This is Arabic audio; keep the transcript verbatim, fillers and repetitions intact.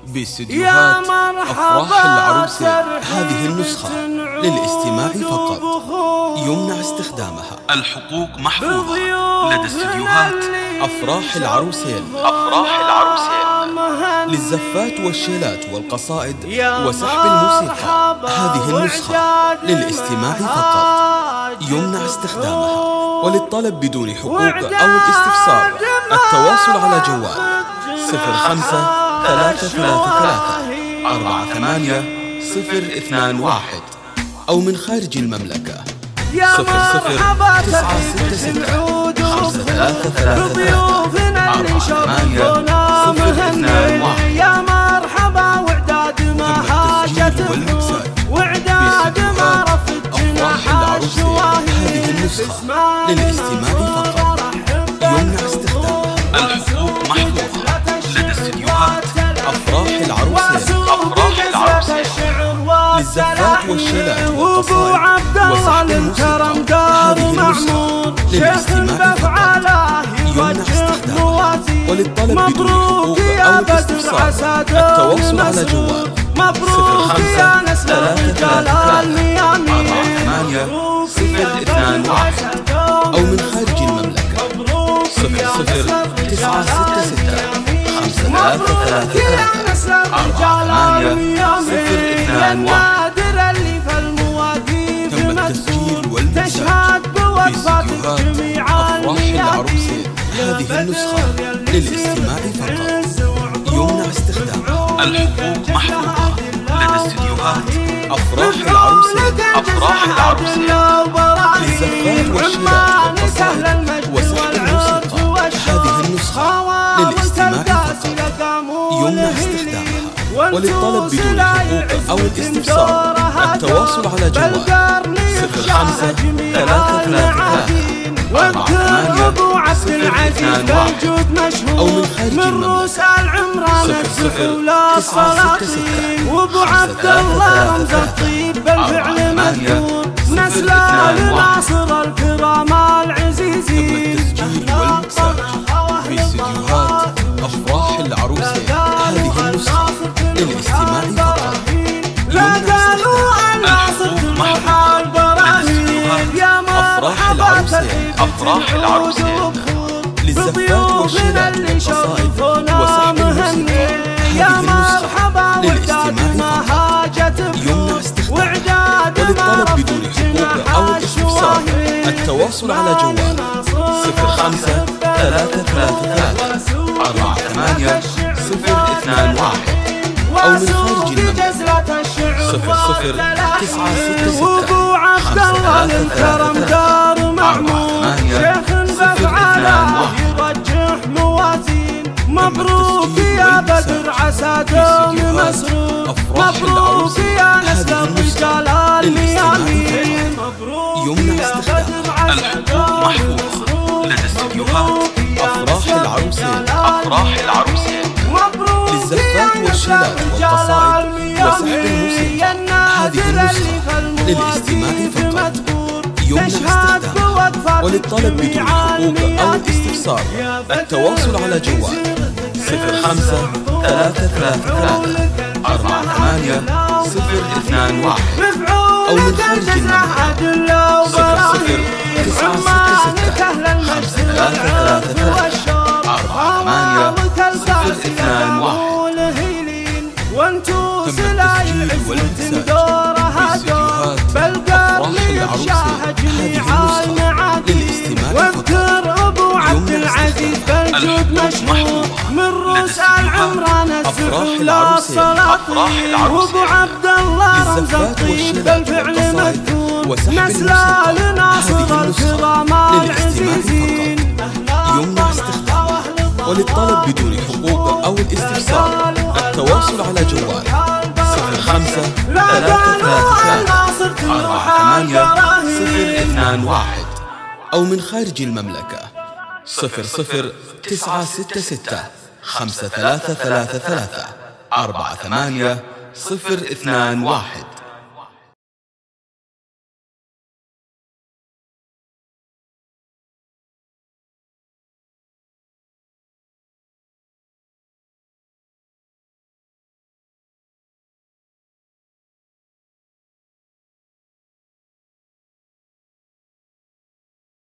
باستديوهات أفراح العروسين. هذه النسخة للاستماع فقط، يمنع استخدامها. الحقوق محفوظة لدى استديوهات أفراح العروسين. أفراح العروسين للزفات والشيلات والقصائد وسحب الموسيقى. هذه النسخة للاستماع فقط، يمنع استخدامها. وللطلب بدون حقوق أو الاستفسار التواصل على جوال صفر خمسة ثلاثة ثلاثة ثلاثة أربعة ثمانية صفر اثنان واحد، أو من خارج المملكة صفر صفر تسعة ستة ستة خمسة ثلاثة ثلاثة ثلاثة أربعة ثمانية صفر اثنان واحد. يا مرحبا وعداد ما حاجة وعداد ما رفض جناح الشواهي. هذه النسخة للاستماع فقط، يمنع استخدامها. الحقوق محفوظة لدى استديوهات أفراح العروسين. أفراح العروسين للزفات والشيلات والقصائد وسحب الموسيقى. هذه النسخة للاستماع فقط، يمنع استخدامها. وللطلب بدون حقوق أو الاستفسار التواصل على جوال صفر خمسة ثلاثة ثلاثة أربعة ثمانية صفر اثنان واحد، أو من خارج المملكة صفر صفر تسعة ستة ستة خمسة ثلاثة ثلاثة ثلاثة أربعة ثمانية صفر اثنان واحد. تم التسجيل والمساج باستديوهات أفراح العروسين. هذه النسخة للاستماع فقط، يمنع استخدامها. الحقوق محفوظة لدى استديوهات أفراح العروسين. أفراح العروسين للزفات والشيلات والقصائد وسحب الموسيقى. هذه النسخة للاستماع فقط، يمنع استخدامها. وللطلب بدون حقوق أو الاستفسار التواصل على جوال صفر خمسة ثلاثة ثلاثة ثلاثة أربعة ثمانية صفر اثنان واحد، أو من خارج المملكة صفر صفر تسعة ستة ستة وابو عبد الله رمز الطيب بالفعل مذكور نسلان ناصر الكرام العزيزين. تم التسجيل والمكساج باستديوهات أفراح العروسين. هذه النسخة للاستماع فقط، يمنع استخدامها. الحقوق محفوظة لدى استديوهات أفراح العروسين. أفراح العروسين للزفات والشيلات والقصائد وسحب الموسيقى. هذه النسخة للاستماع فقط، يمنع استخدامها. وللطلب بدون حقوق أو الاستفسار التواصل على جوال صفر خمسة ثلاثة ثلاثة ثلاثة أربعة ثمانية صفر اثنان واحد، أو من خارج المملكة صفر صفر تسعة ستة ستة خمسة ثلاثة ثلاثة ثلاثة أربعة ثمانية صفر اثنان واحد. يرجح موازين. مبروك يا بدر عسى دوم مسرور. مبروك يا نسل الرجال الميامين. يمنع استخدامها. الحقوق محفوظة لدى استديوهات أفراح العروسين. أفراح العروسين للزفات والشيلات والقصائد وسحب الموسيقى. هذه النسخة للاستماع فقط، يمنع استخدامها. وللطلب بدون حقوق أو الاستفسار التواصل على جوال صفر خمسة ثلاثة ثلاثة ثلاثة أربعة ثمانية صفر اثنان واحد، أو من خارج المملكة صفر صفر تسعة ستة ستة خمسة ثلاثة ثلاثة ثلاثة أربعة ثمانية صفر اثنان واحد. تم التسجيل والمكساج باستديوهات أفراح العروسين. هذه النسخة للاستماع فقط، يمنع استخدامها. الحقوق محفوظة من روس العمران أفراح العروسين. أفراح العروسين وابو عبد الله رمز الطيب بالفعل مذكور نسلان ناصر الكرام العزيزين. يمنع استخدامها. وللطلب بدون حقوق أو الاستفسار التواصل على جوال صفر خمسة ثلاثة ثلاثة ثلاثة أربعة ثمانية صفر اثنان واحد، أو من خارج المملكة صفر صفر تسعة ستة ستة خمسة ثلاثة ثلاثة ثلاثة أربعة ثمانية صفر اثنان واحد.